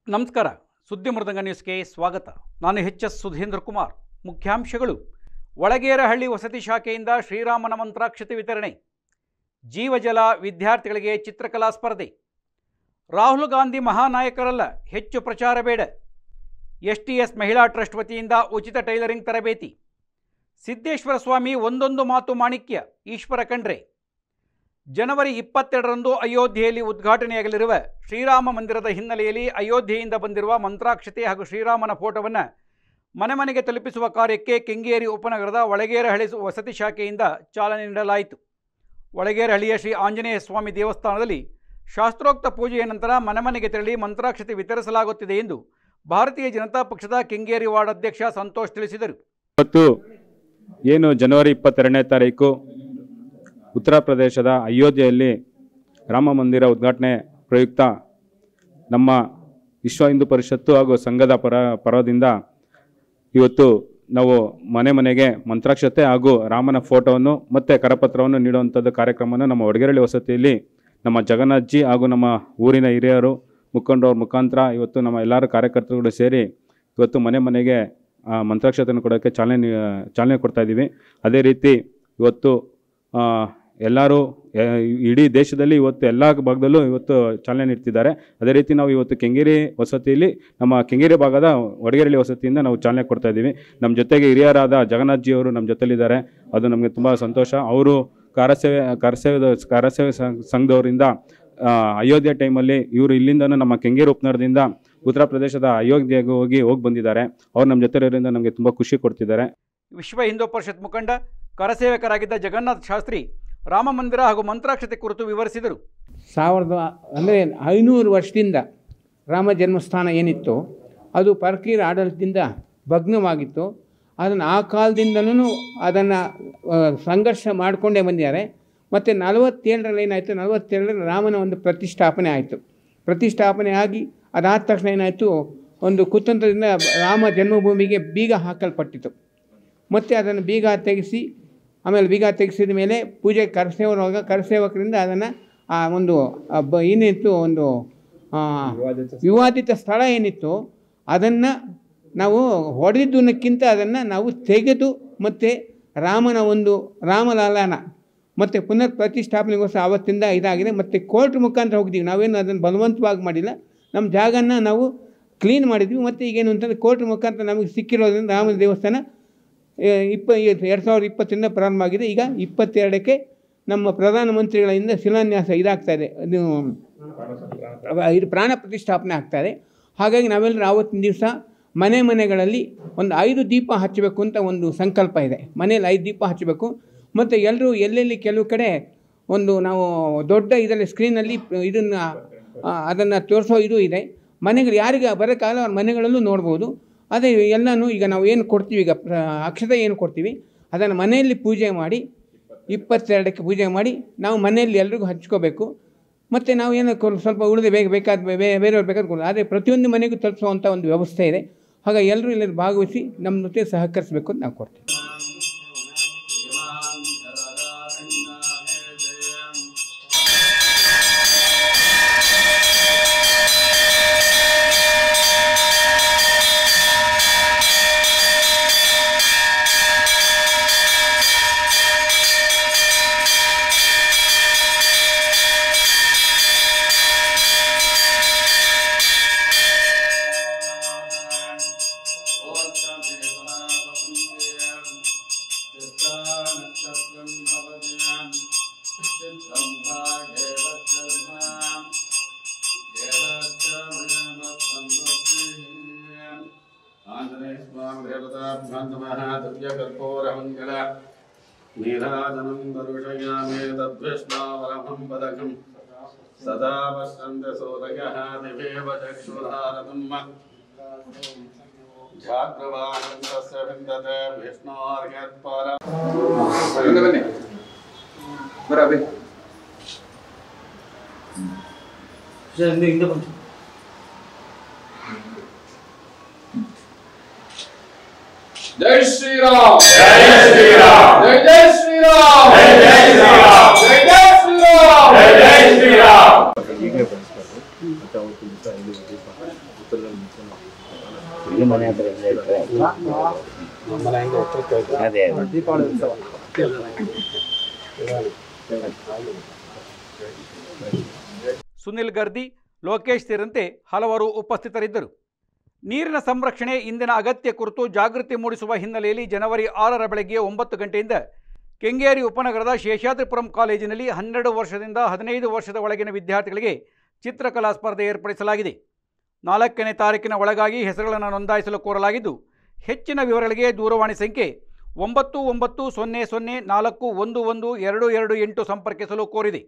ನಮಸ್ಕಾರ. ಸುದ್ದಿ ಮೃದಂಗ ನ್ಯೂಸ್ಗೆ ಸ್ವಾಗತ. ನಾನು ಎಚ್.ಎಸ್. ಸುಧೀಂದ್ರ ಕುಮಾರ್. ಮುಖ್ಯಾಂಶಗಳು: ಒಳಗೇರಹಳ್ಳಿ ವಸತಿ ಶಾಖೆಯಿಂದ ಶ್ರೀರಾಮನ ಮಂತ್ರಾಕ್ಷತೆ ವಿತರಣೆ, ಜೀವಜಲ ವಿದ್ಯಾರ್ಥಿಗಳಿಗೆ ಚಿತ್ರಕಲಾ ಸ್ಪರ್ಧೆ, ರಾಹುಲ್ ಗಾಂಧಿ ಮಹಾನಾಯಕರಲ್ಲ, ಹೆಚ್ಚು ಪ್ರಚಾರ ಬೇಡ, ಎಸ್.ಟಿ.ಎಸ್. ಮಹಿಳಾ ಟ್ರಸ್ಟ್ ವತಿಯಿಂದ ಉಚಿತ ಟೈಲರಿಂಗ್ ತರಬೇತಿ, ಸಿದ್ದೇಶ್ವರ ಸ್ವಾಮಿ ಒಂದೊಂದು ಮಾತು ಮಾಣಿಕ್ಯ, ಈಶ್ವರ ಖಂಡ್ರೆ. ಜನವರಿ 22ರಂದು ಅಯೋಧ್ಯೆಯಲ್ಲಿ ಉದ್ಘಾಟನೆಯಾಗಲಿರುವ ಶ್ರೀರಾಮ ಮಂದಿರದ ಹಿನ್ನೆಲೆಯಲ್ಲಿ ಅಯೋಧ್ಯೆಯಿಂದ ಬಂದಿರುವ ಮಂತ್ರಾಕ್ಷತೆ ಹಾಗೂ ಶ್ರೀರಾಮನ ಫೋಟೋವನ್ನು ಮನೆ ಮನೆಗೆ ತಲುಪಿಸುವ ಕಾರ್ಯಕ್ಕೆ ಕೆಂಗೇರಿ ಉಪನಗರದ ಒಳಗೇರಹಳ್ಳಿ ವಸತಿ ಶಾಖೆಯಿಂದ ಚಾಲನೆ ನೀಡಲಾಯಿತು. ಒಳಗೇರಹಳ್ಳಿಯ ಶ್ರೀ ಆಂಜನೇಯ ಸ್ವಾಮಿ ದೇವಸ್ಥಾನದಲ್ಲಿ ಶಾಸ್ತ್ರೋಕ್ತ ಪೂಜೆಯ ನಂತರ ಮನೆ ಮನೆಗೆ ತೆರಳಿ ಮಂತ್ರಾಕ್ಷತೆ ವಿತರಿಸಲಾಗುತ್ತಿದೆ ಎಂದು ಭಾರತೀಯ ಜನತಾ ಪಕ್ಷದ ಕೆಂಗೇರಿ ವಾರ್ಡ್ ಅಧ್ಯಕ್ಷ ಸಂತೋಷ್ ತಿಳಿಸಿದರು. ಇವತ್ತು ಏನು ಜನವರಿ 22ನೇ ತಾರೀಕು ಉತ್ತರ ಪ್ರದೇಶದ ಅಯೋಧ್ಯೆಯಲ್ಲಿ ರಾಮ ಮಂದಿರ ಉದ್ಘಾಟನೆ ಪ್ರಯುಕ್ತ ನಮ್ಮ ವಿಶ್ವ ಹಿಂದೂ ಪರಿಷತ್ತು ಹಾಗೂ ಸಂಘದ ಪರದಿಂದ ಇವತ್ತು ನಾವು ಮನೆ ಮನೆಗೆ ಮಂತ್ರಾಕ್ಷತೆ ಹಾಗೂ ರಾಮನ ಫೋಟೋವನ್ನು ಮತ್ತು ಕರಪತ್ರವನ್ನು ನೀಡುವಂಥದ್ದು ಕಾರ್ಯಕ್ರಮವನ್ನು ನಮ್ಮ ಒಳಗೇರಹಳ್ಳಿ ವಸತಿಯಲ್ಲಿ ನಮ್ಮ ಜಗನ್ನಾಥ್ಜಿ ಹಾಗೂ ನಮ್ಮ ಊರಿನ ಹಿರಿಯರು ಮುಖಂಡರ ಮುಖಾಂತರ ಇವತ್ತು ನಮ್ಮ ಎಲ್ಲರೂ ಕಾರ್ಯಕರ್ತರುಗಳು ಸೇರಿ ಇವತ್ತು ಮನೆ ಮನೆಗೆ ಮಂತ್ರಾಕ್ಷತೆಯನ್ನು ಕೊಡೋಕ್ಕೆ ಚಾಲನೆ ಕೊಡ್ತಾ ಇದ್ದೀವಿ. ಅದೇ ರೀತಿ ಇವತ್ತು ಎಲ್ಲರೂ ಇಡೀ ದೇಶದಲ್ಲಿ ಇವತ್ತು ಎಲ್ಲ ಭಾಗದಲ್ಲೂ ಇವತ್ತು ಚಾಲನೆ ನೀಡ್ತಿದ್ದಾರೆ. ಅದೇ ರೀತಿ ನಾವು ಇವತ್ತು ಕೆಂಗೇರಿ ವಸತಿಯಲ್ಲಿ ನಮ್ಮ ಕೆಂಗೇರಿ ಭಾಗದ ಒಳಗೇರಹಳ್ಳಿ ವಸತಿಯಿಂದ ನಾವು ಚಾಲನೆ ಕೊಡ್ತಾ ಇದ್ದೀವಿ. ನಮ್ಮ ಜೊತೆಗೆ ಹಿರಿಯರಾದ ಜಗನ್ನಾಥ್ಜಿ ಅವರು ನಮ್ಮ ಜೊತೆಲಿದ್ದಾರೆ. ಅದು ನಮಗೆ ತುಂಬ ಸಂತೋಷ. ಅವರು ಕಾರ್ಯಸೇವೆ ಸಂಘದವರಿಂದ ಅಯೋಧ್ಯೆ ಟೈಮಲ್ಲಿ ಇವರು ಇಲ್ಲಿಂದನೂ ನಮ್ಮ ಕೆಂಗೇರಿ ಉಪನಗರದಿಂದ ಉತ್ತರ ಪ್ರದೇಶದ ಅಯೋಧ್ಯೆಗೆ ಹೋಗಿ ಬಂದಿದ್ದಾರೆ. ಅವ್ರು ನಮ್ಮ ಜೊತೆ ಇರೋದ್ರಿಂದ ನಮಗೆ ತುಂಬ ಖುಷಿ ಕೊಡ್ತಿದ್ದಾರೆ. ವಿಶ್ವ ಹಿಂದೂ ಪರಿಷತ್ ಮುಖಂಡ ಕರಸೇವಕರಾಗಿದ್ದ ಜಗನ್ನಾಥ್ ಶಾಸ್ತ್ರಿ ರಾಮ ಮಂದಿರ ಹಾಗೂ ಮಂತ್ರಾಕ್ಷತೆ ಕುರಿತು ವಿವರಿಸಿದರು. 500 ವರ್ಷದಿಂದ ರಾಮ ಜನ್ಮಸ್ಥಾನ ಏನಿತ್ತು ಅದು ಪರಕೀಯರ ಆಡಳಿತದಿಂದ ಭಗ್ನವಾಗಿತ್ತು. ಅದನ್ನು ಆ ಕಾಲದಿಂದಲೂ ಅದನ್ನು ಸಂಘರ್ಷ ಮಾಡಿಕೊಂಡೇ ಬಂದಿದ್ದಾರೆ. ಮತ್ತು 47ರಲ್ಲಿ ಏನಾಯಿತು, 47ರಲ್ಲಿ ರಾಮನ ಒಂದು ಪ್ರತಿಷ್ಠಾಪನೆ ಆಯಿತು. ಪ್ರತಿಷ್ಠಾಪನೆ ಆಗಿ ಅದಾದ ತಕ್ಷಣ ಏನಾಯಿತು, ಒಂದು ಕುತಂತ್ರದಿಂದ ರಾಮ ಜನ್ಮಭೂಮಿಗೆ ಬೀಗ ಹಾಕಲ್ಪಟ್ಟಿತು. ಮತ್ತು ಅದನ್ನು ಬೀಗ ತೆಗೆಸಿ ಆಮೇಲೆ ಬೀಗ ತೆಗೆಸಿದ ಮೇಲೆ ಪೂಜೆ ಕರಸೇವಕರಿಂದ ಅದನ್ನು ಒಂದು ಏನಿತ್ತು, ಒಂದು ವಿವಾದಿತ ಸ್ಥಳ ಏನಿತ್ತು ಅದನ್ನು ನಾವು ಹೊಡೆದಿದ್ದಕ್ಕಿಂತ ಅದನ್ನು ನಾವು ತೆಗೆದು ಮತ್ತು ರಾಮನ ಒಂದು ರಾಮಲಾಲನ ಮತ್ತು ಪುನರ್ ಪ್ರತಿಷ್ಠಾಪನೆಗೋಸ್ಕರ ಆವತ್ತಿಂದ ಇದಾಗಿದೆ. ಮತ್ತು ಕೋರ್ಟ್ ಮುಖಾಂತರ ಹೋಗಿದ್ದೀವಿ. ನಾವೇನು ಅದನ್ನು ಬಲವಂತವಾಗಿ ಮಾಡಿಲ್ಲ. ನಮ್ಮ ಜಾಗನ ನಾವು ಕ್ಲೀನ್ ಮಾಡಿದ್ವಿ. ಮತ್ತು ಈಗೇನು ಅಂತಂದರೆ ಕೋರ್ಟ್ ಮುಖಾಂತರ ನಮಗೆ ಸಿಕ್ಕಿರೋದ್ರಿಂದ ರಾಮನ ದೇವಸ್ಥಾನ 2020ರಿಂದ ಪ್ರಾರಂಭ ಆಗಿದೆ. ಈಗ 22ಕ್ಕೆ ನಮ್ಮ ಪ್ರಧಾನಮಂತ್ರಿಗಳಿಂದ ಶಿಲಾನ್ಯಾಸ ಇದಾಗ್ತಾಯಿದೆ, ಇದು ಪ್ರಾಣ ಪ್ರತಿಷ್ಠಾಪನೆ ಆಗ್ತಾಯಿದೆ. ಹಾಗಾಗಿ ನಾವೆಲ್ಲರೂ ಆವತ್ತಿನ ದಿವಸ ಮನೆಗಳಲ್ಲಿ ಒಂದು 5 ದೀಪ ಹಚ್ಚಬೇಕು ಅಂತ ಒಂದು ಸಂಕಲ್ಪ ಇದೆ. ಮನೇಲಿ 5 ದೀಪ ಹಚ್ಚಬೇಕು. ಮತ್ತು ಎಲ್ಲರೂ ಎಲ್ಲೆಲ್ಲಿ ಕೆಲವು ಕಡೆ ಒಂದು ನಾವು ದೊಡ್ಡ ಇದರಲ್ಲಿ ಸ್ಕ್ರೀನಲ್ಲಿ ಅದನ್ನು ತೋರಿಸೋ ಇದು ಇದೆ. ಮನೆಗಳು ಯಾರಿಗೆ ಬರೋಕ್ಕಾಗಲ್ಲ ಅವ್ರ ಮನೆಗಳಲ್ಲೂ ನೋಡ್ಬೋದು. ಅದೇ ಎಲ್ಲನೂ ಈಗ ನಾವು ಏನು ಕೊಡ್ತೀವಿ, ಈಗ ಅಕ್ಷತೆ ಏನು ಕೊಡ್ತೀವಿ ಅದನ್ನು ಮನೆಯಲ್ಲಿ ಪೂಜೆ ಮಾಡಿ 22ಕ್ಕೆ ಪೂಜೆ ಮಾಡಿ ನಾವು ಮನೆಯಲ್ಲಿ ಎಲ್ರಿಗೂ ಹಚ್ಕೋಬೇಕು. ಮತ್ತು ನಾವು ಏನು ಸ್ವಲ್ಪ ಉಳಿದು ಬೇರೆಯವ್ರು ಬೇಕಾದ್ರೆ ಕೊಡೋದು. ಆದರೆ ಪ್ರತಿಯೊಂದು ಮನೆಗೂ ತಲುಪಿಸುವಂಥ ಒಂದು ವ್ಯವಸ್ಥೆ ಇದೆ. ಹಾಗಾಗಿ ಎಲ್ಲರೂ ಎಲ್ಲರೂ ಭಾಗವಹಿಸಿ ನಮ್ಮ ಜೊತೆ ಸಹಕರಿಸಬೇಕು ಅಂತ ನಾವು ಕೊಡ್ತೀವಿ. ನೀರಾಜನಂ ದರುಷಯಾಮೇ ತದ್ವಿಷ್ಣಾವರಮಂ ಪದಕಂ ಸದಾ ಪಶ್ಯಂತೆ ಸೂರಯಃ ದಿವೇವ ಚಕ್ಷುರಾರತಂ ಜಾಗ್ರವಾಣಂ ತಸ್ಯ ವಿಂದತೆ ವಿಷ್ಣೋರ್ಯತ್ಪರ. ಬನ್ನಿ ಬರಬೇ जय श्री राम, जय श्री राम, जय जय श्री राम, जय जय श्री राम, जय जय श्री राम, जय जय श्री राम. ಮನೆ ಹತ್ರ ಇರ್ತಾರೆ. ಅದೇ ಸುನಿಲ್ ಗರ್ದಿ, ಲೋಕೇಶ್ ಸೇರಿದಂತೆ ಹಲವರು ಉಪಸ್ಥಿತರಿದ್ದರು. ನೀರಿನ ಸಂರಕ್ಷಣೆ ಇಂದಿನ ಅಗತ್ಯ ಕುರಿತು ಜಾಗೃತಿ ಮೂಡಿಸುವ ಹಿನ್ನೆಲೆಯಲ್ಲಿ ಜನವರಿ 6ರ ಬೆಳಗ್ಗೆ 9 ಗಂಟೆಯಿಂದ ಕೆಂಗೇರಿ ಉಪನಗರದ ಶೇಷಾದ್ರಿಪುರಂ ಕಾಲೇಜಿನಲ್ಲಿ 12 ವರ್ಷದಿಂದ 15 ವರ್ಷದ ಒಳಗಿನ ವಿದ್ಯಾರ್ಥಿಗಳಿಗೆ ಚಿತ್ರಕಲಾ ಸ್ಪರ್ಧೆ ಏರ್ಪಡಿಸಲಾಗಿದೆ. 4ನೇ ತಾರೀಕಿನ ಒಳಗಾಗಿ ಹೆಸರುಗಳನ್ನು ನೋಂದಾಯಿಸಲು ಕೋರಲಾಗಿದ್ದು, ಹೆಚ್ಚಿನ ವಿವರಗಳಿಗೆ ದೂರವಾಣಿ ಸಂಖ್ಯೆ 9900411228 ಸಂಪರ್ಕಿಸಲು ಕೋರಿದೆ.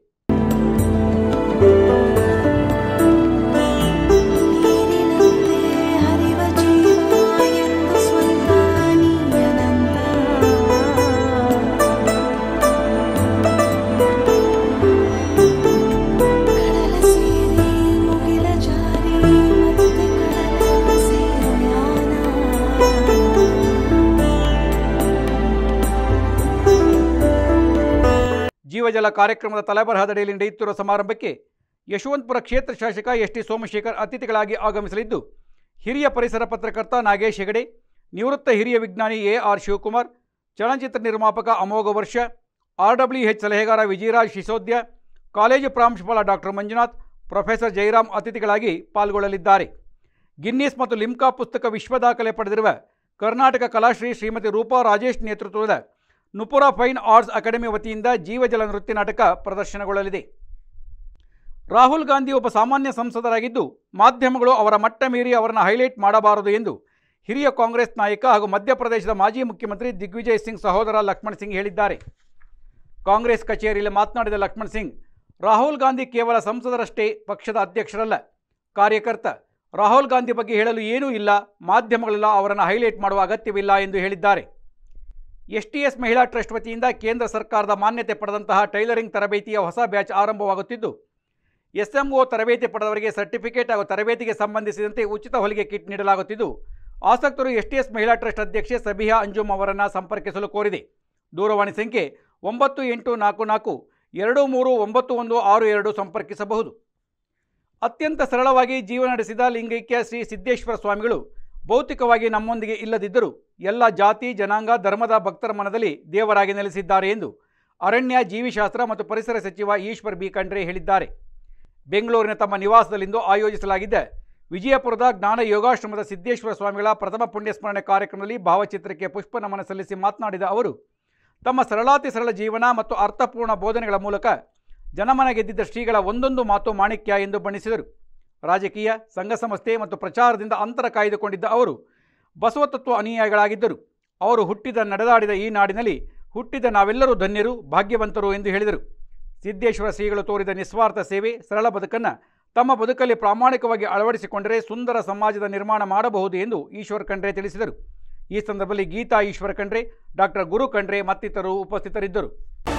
ಜೀವಜಲ ಕಾರ್ಯಕ್ರಮದ ತಲೆಬರಹದಡಿಯಲ್ಲಿ ನಡೆಯುತ್ತಿರುವ ಸಮಾರಂಭಕ್ಕೆ ಯಶವಂತಪುರ ಕ್ಷೇತ್ರ ಶಾಸಕ ಎಸ್ ಟಿ ಸೋಮಶೇಖರ್ ಅತಿಥಿಗಳಾಗಿ ಆಗಮಿಸಲಿದ್ದು, ಹಿರಿಯ ಪರಿಸರ ಪತ್ರಕರ್ತ ನಾಗೇಶ್ ಹೆಗಡೆ, ನಿವೃತ್ತ ಹಿರಿಯ ವಿಜ್ಞಾನಿ ಎ.ಆರ್. ಶಿವಕುಮಾರ್, ಚಲನಚಿತ್ರ ನಿರ್ಮಾಪಕ ಅಮೋಘ ವರ್ಷ, RWH ಸಲಹೆಗಾರ ವಿಜಯರಾಜ್ ಶಿಸೋದ್ಯ, ಕಾಲೇಜು ಪ್ರಾಂಶುಪಾಲ ಡಾಕ್ಟರ್ ಮಂಜುನಾಥ್, ಪ್ರೊಫೆಸರ್ ಜಯರಾಮ್ ಅತಿಥಿಗಳಾಗಿ ಪಾಲ್ಗೊಳ್ಳಲಿದ್ದಾರೆ. ಗಿನ್ನಿಸ್ ಮತ್ತು ಲಿಮ್ಕಾ ಪುಸ್ತಕ ವಿಶ್ವ ದಾಖಲೆ ಪಡೆದಿರುವ ಕರ್ನಾಟಕ ಕಲಾಶ್ರೀ ಶ್ರೀಮತಿ ರೂಪಾ ರಾಜೇಶ್ ನೇತೃತ್ವದ ನುಪುರ ಫೈನ್ ಆರ್ಟ್ಸ್ ಅಕಾಡೆಮಿ ವತಿಯಿಂದ ಜೀವಜಲ ನೃತ್ಯ ನಾಟಕ ಪ್ರದರ್ಶನಗೊಳ್ಳಲಿದೆ. ರಾಹುಲ್ ಗಾಂಧಿ ಒಬ್ಬ ಸಾಮಾನ್ಯ ಸಂಸದರಾಗಿದ್ದು, ಮಾಧ್ಯಮಗಳು ಅವರ ಮಟ್ಟ ಮೀರಿ ಅವರನ್ನು ಹೈಲೈಟ್ ಮಾಡಬಾರದು ಎಂದು ಹಿರಿಯ ಕಾಂಗ್ರೆಸ್ ನಾಯಕ ಹಾಗೂ ಮಧ್ಯಪ್ರದೇಶದ ಮಾಜಿ ಮುಖ್ಯಮಂತ್ರಿ ದಿಗ್ವಿಜಯ್ ಸಿಂಗ್ ಸಹೋದರ ಲಕ್ಷ್ಮಣ್ ಸಿಂಗ್ ಹೇಳಿದ್ದಾರೆ. ಕಾಂಗ್ರೆಸ್ ಕಚೇರಿಯಲ್ಲಿ ಮಾತನಾಡಿದ ಲಕ್ಷ್ಮಣ್ ಸಿಂಗ್, ರಾಹುಲ್ ಗಾಂಧಿ ಕೇವಲ ಸಂಸದರಷ್ಟೇ, ಪಕ್ಷದ ಅಧ್ಯಕ್ಷರಲ್ಲ, ಕಾರ್ಯಕರ್ತ. ರಾಹುಲ್ ಗಾಂಧಿ ಬಗ್ಗೆ ಹೇಳಲು ಏನೂ ಇಲ್ಲ, ಮಾಧ್ಯಮಗಳೆಲ್ಲ ಅವರನ್ನು ಹೈಲೈಟ್ ಮಾಡುವ ಅಗತ್ಯವಿಲ್ಲ ಎಂದು ಹೇಳಿದ್ದಾರೆ. STS ಮಹಿಳಾ ಟ್ರಸ್ಟ್ ವತಿಯಿಂದ ಕೇಂದ್ರ ಸರ್ಕಾರದ ಮಾನ್ಯತೆ ಪಡೆದಂತಹ ಟೈಲರಿಂಗ್ ತರಬೇತಿಯ ಹೊಸ ಬ್ಯಾಚ್ ಆರಂಭವಾಗುತ್ತಿದ್ದು, SMO ತರಬೇತಿ ಪಡೆದವರಿಗೆ ಸರ್ಟಿಫಿಕೇಟ್ ಹಾಗೂ ತರಬೇತಿಗೆ ಸಂಬಂಧಿಸಿದಂತೆ ಉಚಿತ ಹೊಲಿಗೆ ಕಿಟ್ ನೀಡಲಾಗುತ್ತಿದ್ದು, ಆಸಕ್ತರು STS ಮಹಿಳಾ ಟ್ರಸ್ಟ್ ಅಧ್ಯಕ್ಷೆ ಸಬಿಹಾ ಅಂಜುಮ್ ಅವರನ್ನು ಸಂಪರ್ಕಿಸಲು ಕೋರಿದೆ. ದೂರವಾಣಿ ಸಂಖ್ಯೆ 9844239162 ಸಂಪರ್ಕಿಸಬಹುದು. ಅತ್ಯಂತ ಸರಳವಾಗಿ ಜೀವನ ನಡೆಸಿದ ಲಿಂಗೈಕ್ಯ ಶ್ರೀ ಸಿದ್ದೇಶ್ವರ ಸ್ವಾಮಿಗಳು ಭೌತಿಕವಾಗಿ ನಮ್ಮೊಂದಿಗೆ ಇಲ್ಲದಿದ್ದರೂ ಎಲ್ಲ ಜಾತಿ, ಜನಾಂಗ, ಧರ್ಮದ ಭಕ್ತರ ಮನದಲ್ಲಿ ದೇವರಾಗಿ ನೆಲೆಸಿದ್ದಾರೆ ಎಂದು ಅರಣ್ಯ, ಜೀವಿಶಾಸ್ತ್ರ ಮತ್ತು ಪರಿಸರ ಸಚಿವ ಈಶ್ವರ್ ಬಿ ಖಂಡ್ರೆ ಹೇಳಿದ್ದಾರೆ. ಬೆಂಗಳೂರಿನ ತಮ್ಮ ನಿವಾಸದಲ್ಲಿಂದು ಆಯೋಜಿಸಲಾಗಿದ್ದ ವಿಜಯಪುರದ ಜ್ಞಾನ ಯೋಗಾಶ್ರಮದ ಸಿದ್ದೇಶ್ವರ ಸ್ವಾಮಿಗಳ ಪ್ರಥಮ ಪುಣ್ಯಸ್ಮರಣೆ ಕಾರ್ಯಕ್ರಮದಲ್ಲಿ ಭಾವಚಿತ್ರಕ್ಕೆ ಪುಷ್ಪ ನಮನ ಸಲ್ಲಿಸಿ ಮಾತನಾಡಿದ ಅವರು, ತಮ್ಮ ಸರಳಾತಿ ಸರಳ ಜೀವನ ಮತ್ತು ಅರ್ಥಪೂರ್ಣ ಬೋಧನೆಗಳ ಮೂಲಕ ಜನಮನ ಗೆದ್ದಿದ್ದ ಶ್ರೀಗಳ ಒಂದೊಂದು ಮಾತು ಮಾಣಿಕ್ಯ ಎಂದು ಬಣ್ಣಿಸಿದರು. ರಾಜಕೀಯ, ಸಂಘ ಸಂಸ್ಥೆ ಮತ್ತು ಪ್ರಚಾರದಿಂದ ಅಂತರ ಕಾಯ್ದುಕೊಂಡಿದ್ದ ಅವರು ಬಸವತತ್ವ ಅನುಯಾಯಿಗಳಾಗಿದ್ದರು. ಅವರು ಹುಟ್ಟಿದ ನಡೆದಾಡಿದ ಈ ನಾಡಿನಲ್ಲಿ ಹುಟ್ಟಿದ ನಾವೆಲ್ಲರೂ ಧನ್ಯರು, ಭಾಗ್ಯವಂತರು ಎಂದು ಹೇಳಿದರು. ಸಿದ್ದೇಶ್ವರ ಶ್ರೀಗಳು ತೋರಿದ ನಿಸ್ವಾರ್ಥ ಸೇವೆ, ಸರಳ ಬದುಕನ್ನು ತಮ್ಮ ಬದುಕಲ್ಲಿ ಪ್ರಾಮಾಣಿಕವಾಗಿ ಅಳವಡಿಸಿಕೊಂಡರೆ ಸುಂದರ ಸಮಾಜದ ನಿರ್ಮಾಣ ಮಾಡಬಹುದು ಎಂದು ಈಶ್ವರ್ ಖಂಡ್ರೆ ತಿಳಿಸಿದರು. ಈ ಸಂದರ್ಭದಲ್ಲಿ ಗೀತಾ ಈಶ್ವರ ಖಂಡ್ರೆ, ಡಾಕ್ಟರ್ ಗುರು ಖಂಡ್ರೆ ಮತ್ತಿತರರು ಉಪಸ್ಥಿತರಿದ್ದರು.